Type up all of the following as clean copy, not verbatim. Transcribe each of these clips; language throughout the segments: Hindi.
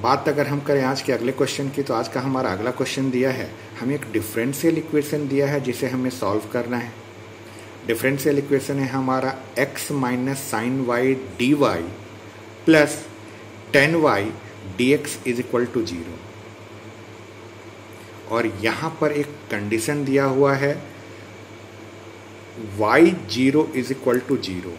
बात अगर हम करें आज के अगले क्वेश्चन की, तो आज का हमारा अगला क्वेश्चन दिया है, हमें एक डिफरेंशियल इक्वेशन दिया है जिसे हमें सॉल्व करना है। डिफरेंशियल इक्वेशन है हमारा x minus sine y d y plus 10y dx is equal to 0। और यहां पर एक कंडीशन दिया हुआ है y0 is equal to 0,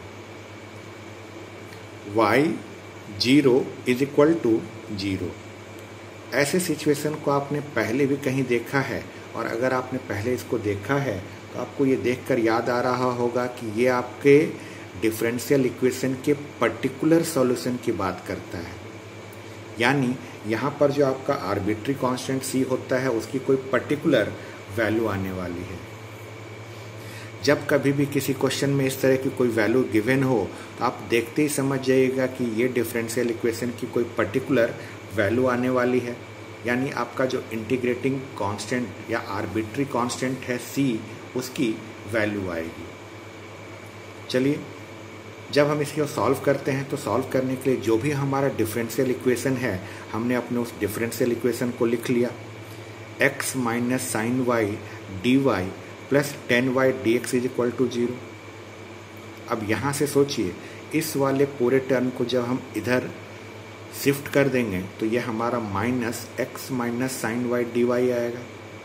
y0 is equal to 0। ऐसे सिचुएशन को आपने पहले भी कहीं देखा है, और अगर आपने पहले इसको देखा है तो आपको ये देखकर याद आ रहा होगा कि ये आपके डिफरेंशियल इक्वेशन के पर्टिकुलर सॉल्यूशन की बात करता है। यानी यहाँ पर जो आपका आर्बिट्री कांस्टेंट c होता है उसकी कोई पर्टिकुलर वैल्यू आने वाली है। जब कभी भी किसी क्वेश्चन में इस तरह की कोई वैल्यू गिवन हो तो आप देखते ही समझ जाइएगा कि ये डिफरेंशियल इक्वेशन की कोई पर्टिकुलर वैल्यू आने वाली है। यानी आपका जो इंटीग्रेटिंग कांस्टेंट या आर्बिट्री कांस्टेंट है c, उसकी वैल्यू आएगी। चलिए, जब हम इसको सॉल्व करते हैं तो सॉल्व करने के लिए जो भी हमारा डिफरेंशियल इक्वेशन है, हमने अपने उस डिफरेंशियल इक्वेशन को लिख लिया, x minus sine y d y plus 10y dx is equal to 0। अब यहाँ से सोचिए, इस वाले पूरे टर्म को जब हम इधर शिफ्ट कर देंगे तो ये हमारा minus x minus sine y d y आएगा।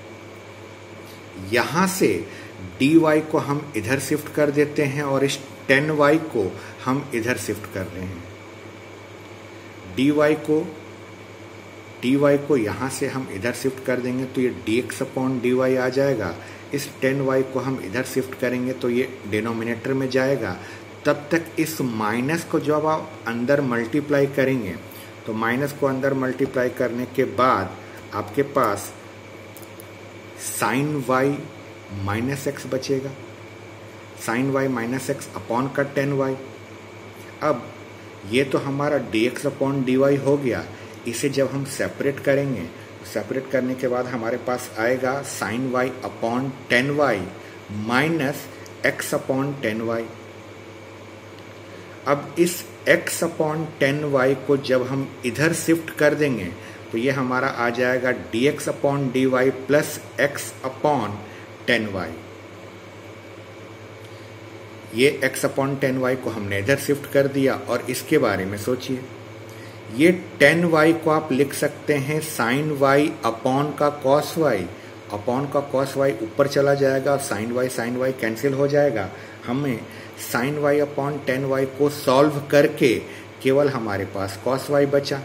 यहाँ से dy को हम इधर शिफ्ट कर देते हैं और इस 10y को हम इधर शिफ्ट कर रहे हैं। dy को यहाँ से हम इधर शिफ्ट कर देंगे तो ये dx अपॉन dy आ जाएगा। इस 10y को हम इधर शिफ्ट करेंगे तो ये डिनोमिनेटर में जाएगा। तब तक इस माइनस को जब आप अंदर मल्टीप्लाई करेंगे तो माइनस को अंदर मल्टीप्लाई करने के बाद आपके पास साइन y माइनस एक्स बचेगा, sine y minus x upon का 10y। अब ये तो हमारा dx अपॉन dy हो गया। इसे जब हम सेपरेट करेंगे, सेपरेट करने के बाद हमारे पास आएगा sine y upon 10y minus x upon 10y। अब इस x अपॉन 10y को जब हम इधर शिफ्ट कर देंगे तो ये हमारा आ जाएगा dx upon dy plus x upon 10y। ये x अपॉन 10y को हमने इधर शिफ्ट कर दिया। और इसके बारे में सोचिए, ये 10y को आप लिख सकते हैं साइन y अपॉन का कॉस y। अपॉन का कॉस y ऊपर चला जाएगा और साइन y कैंसिल हो जाएगा। हमें साइन y अपॉन 10y को सॉल्व करके केवल हमारे पास कॉस y बचा।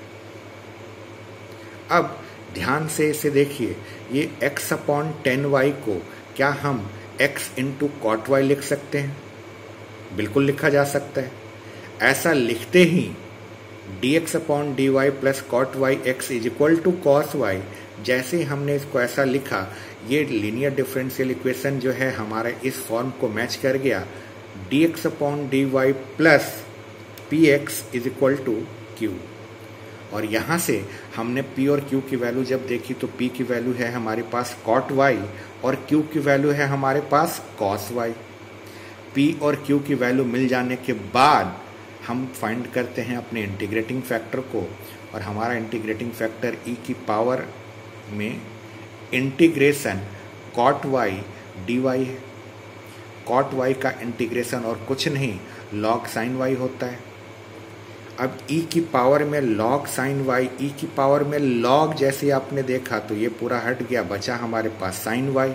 अब ध्यान से इसे देखिए, ये x अपॉन 10y को क्या हम x इंटू कॉट y लिख सकते हैं? बिल्कुल लिखा जा सकता है। ऐसा लिखते ही dx upon dy plus cot y x is equal to cos y, जैसे हमने इसको ऐसा लिखा, ये लीनियर डिफरेंशियल इक्वेशन जो है हमारे इस फॉर्म को मैच कर गया। dx upon dy plus px is equal to q। और यहाँ से हमने p और q की वैल्यू जब देखी तो p की वैल्यू है हमारे पास cot y और q की वैल्यू है हमारे पास cos y। p और q की वैल्यू मिल जाने के बाद हम फाइंड करते हैं अपने इंटीग्रेटिंग फैक्टर को, और हमारा इंटीग्रेटिंग फैक्टर e की पावर में इंटीग्रेशन cot y dy है। cot y का इंटीग्रेशन और कुछ नहीं log sin y होता है। अब e की पावर में log sin y, e की पावर में log जैसे आपने देखा तो ये पूरा हट गया, बचा हमारे पास sin y।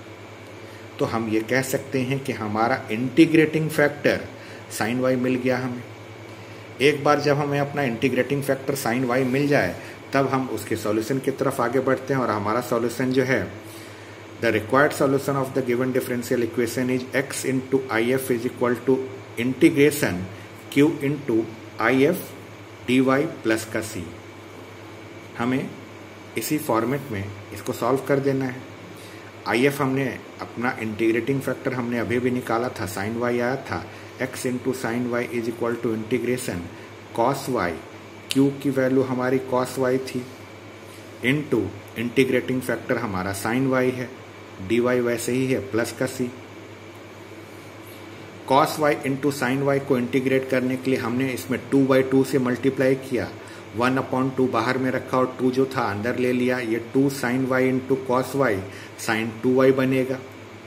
तो हम ये कह सकते हैं कि हमारा इंटीग्रेटिंग फैक्टर sin y मिल गया हमें। एक बार जब हमें अपना इंटीग्रेटिंग फैक्टर sin y मिल जाए तब हम उसके सॉल्यूशन की तरफ आगे बढ़ते हैं। और हमारा सॉल्यूशन जो है, the required solution of the given differential equation is x into I F is equal to integration q into I F d y plus का c। हमें इसी फॉर्मेट में इसको सॉल्व कर देना है। आई एफ हमने अपना इंटीग्रेटिंग फैक्टर हमने अभी भी निकाला था, साइन y आया था, x into sine y is equal to integration cos y, q की वैल्यू हमारी कॉस y थी, इंटू इंटीग्रेटिंग फैक्टर हमारा साइन y है, dy वैसे ही है प्लस का c। Cos y into sine y को इंटीग्रेट करने के लिए हमने इसमें 2/2 से मल्टीप्लाई किया, 1/2 बाहर में रखा और 2 जो था अंदर ले लिया, ये 2 sine y into cos y sine 2y बनेगा।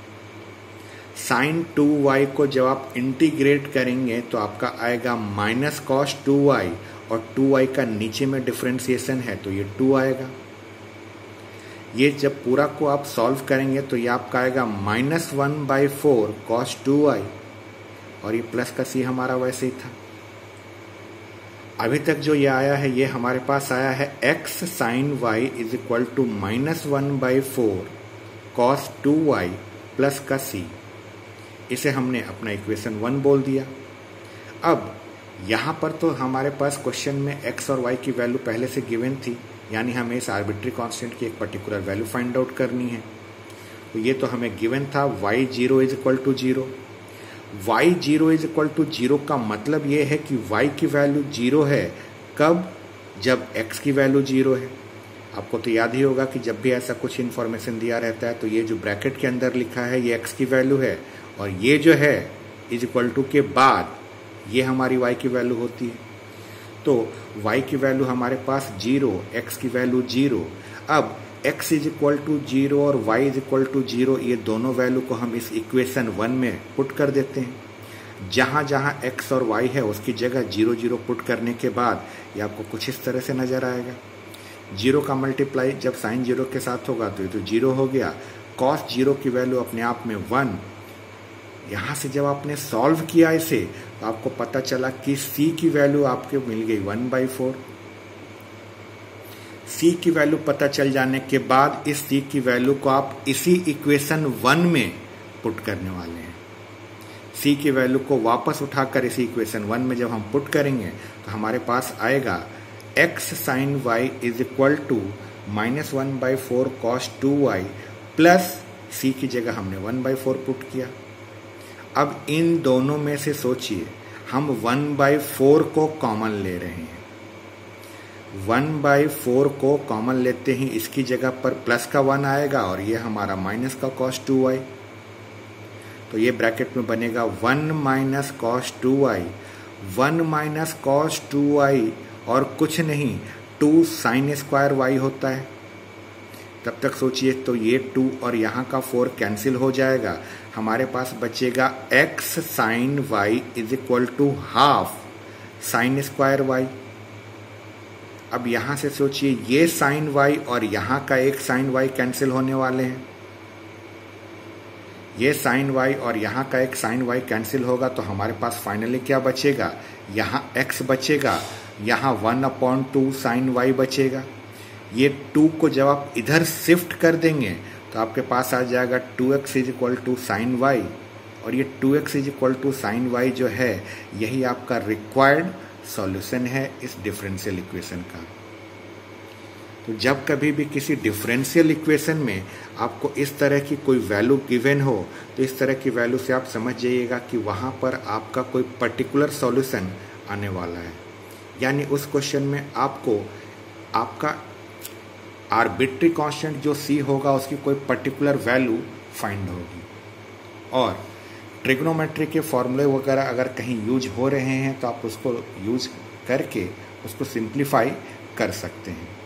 साइन 2y को जब आप इंटीग्रेट करेंगे तो आपका आएगा माइनस कॉस 2y और 2y का नीचे में डिफ्रेंसिएशन है तो ये 2 आएगा। ये जब पूरा को आप सॉल्व करेंगे तो ये आपका आएगा -1/4 cos 2y और ये प्लस का सी हमारा वैसे ही था। अभी तक जो ये आया है ये हमारे पास आया है x sin y is equal to -1/4 cos 2y plus का सी। इसे हमने अपना इक्वेशन 1 बोल दिया। अब यहाँ पर तो हमारे पास क्वेश्चन में x और y की वैल्यू पहले से गिवन थी, यानी हमें इस आर्बिट्री कांस्टेंट की एक पर्टिकुलर वैल्यू फाइंड आउट करनी है। तो ये तो हमें गिवन था y0 is equal to 0। y0 is equal to 0 का मतलब ये है कि y की वैल्यू 0 है। कब? जब x की वैल्यू 0 है। आपको तो याद ही होगा कि जब भी ऐसा कुछ इन्फॉर्मेशन दिया रहता है तो ये जो ब्रैकेट के अंदर लिखा है ये x की वैल्यू है और ये जो है इज इक्वल टू के बाद ये हमारी y की वैल्यू होती है। तो y की वैल्यू हमारे पास 0, x की वैल्यू 0। अब x इज इक्वल टू 0 और y इज इक्वल टू 0, ये दोनों वैल्यू को हम इस इक्वेशन 1 में पुट कर देते हैं। जहाँ जहाँ x और y है उसकी जगह 0 0 पुट करने के बाद ये आपको कुछ इस तरह से नजर आएगा। 0 का मल्टीप्लाई जब साइन 0 के साथ होगा तो ये तो 0 हो गया। कॉस 0 की वैल्यू अपने आप में 1। यहाँ से जब आपने सॉल्व किया इसे तो आपको पता चला कि c की वैल्यू आपके मिल गई 1/4। c की वैल्यू पता चल जाने के बाद इस c की वैल्यू को आप इसी इक्वेशन 1 में पुट करने वाले हैं। c की वैल्यू को वापस उठाकर इसी इक्वेशन 1 में जब हम पुट करेंगे तो हमारे पास आएगा x sin y is equal to -1/4 cos 2y plus c की जगह हमने 1/4 पुट किया। अब इन दोनों में से सोचिए, हम 1/4 को कॉमन ले रहे हैं। 1/4 को कॉमन लेते ही इसकी जगह पर प्लस का 1 आएगा और ये हमारा माइनस का cos 2y। तो ये ब्रैकेट में बनेगा 1 minus cos 2y। 1 minus cos 2y और कुछ नहीं 2 sin स्क्वायर y होता है। तब तक सोचिए तो ये 2 और यहाँ का 4 कैंसिल हो जाएगा। हमारे पास बचेगा x sin y is equal to half sine square y। अब यहाँ से सोचिए ये sin y और यहाँ का एक sin y कैंसिल होने वाले हैं। ये sin y और यहाँ का एक sin y कैंसिल होगा तो हमारे पास फाइनली क्या बचेगा? यहाँ x बचेगा, यहाँ 1/2 sin y बचेगा। ये 2 को जब आप इधर शिफ्ट कर देंगे तो आपके पास आ जाएगा 2x is equal to sine y और ये 2x is equal to sine y जो है यही आपका रिक्वायर्ड सॉल्यूशन है इस डिफरेंशियल इक्वेशन का। तो जब कभी भी किसी डिफरेंशियल इक्वेशन में आपको इस तरह की कोई वैल्यू गिवन हो तो इस तरह की वैल्यू से आप समझ जाइएगा कि वहाँ पर आपका कोई पर्टिकुलर सॉल्यूशन आने वाला है। यानी उस क्वेश्चन में आपको आपका आर्बिट्री कांस्टेंट जो c होगा उसकी कोई पर्टिकुलर वैल्यू फाइंड होगी। और ट्रिग्नोमेट्री के फॉर्मूले वगैरह अगर कहीं यूज हो रहे हैं तो आप उसको यूज करके उसको सिंप्लीफाई कर सकते हैं।